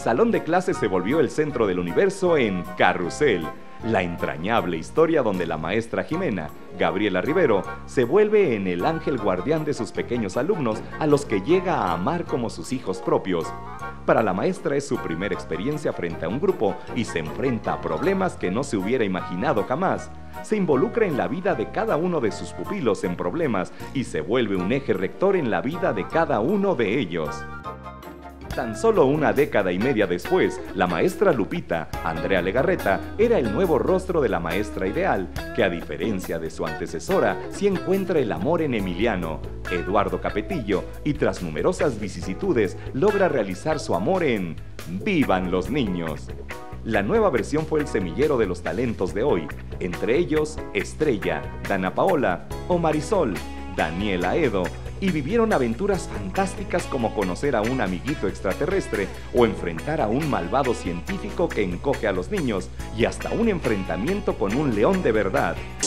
salón de clases se volvió el centro del universo en Carrusel, la entrañable historia donde la maestra Jimena, Gabriela Rivero, se vuelve en el ángel guardián de sus pequeños alumnos a los que llega a amar como sus hijos propios. Para la maestra es su primera experiencia frente a un grupo y se enfrenta a problemas que no se hubiera imaginado jamás. Se involucra en la vida de cada uno de sus pupilos en problemas y se vuelve un eje rector en la vida de cada uno de ellos. Tan solo una década y media después, la maestra Lupita, Andrea Legarreta, era el nuevo rostro de la maestra ideal, que a diferencia de su antecesora, sí encuentra el amor en Emiliano, Eduardo Capetillo, y tras numerosas vicisitudes, logra realizar su amor en ¡Vivan los niños! La nueva versión fue el semillero de los talentos de hoy, entre ellos Estrella, Dana Paola o Marisol, Daniela Edo, y vivieron aventuras fantásticas como conocer a un amiguito extraterrestre o enfrentar a un malvado científico que encoge a los niños y hasta un enfrentamiento con un león de verdad.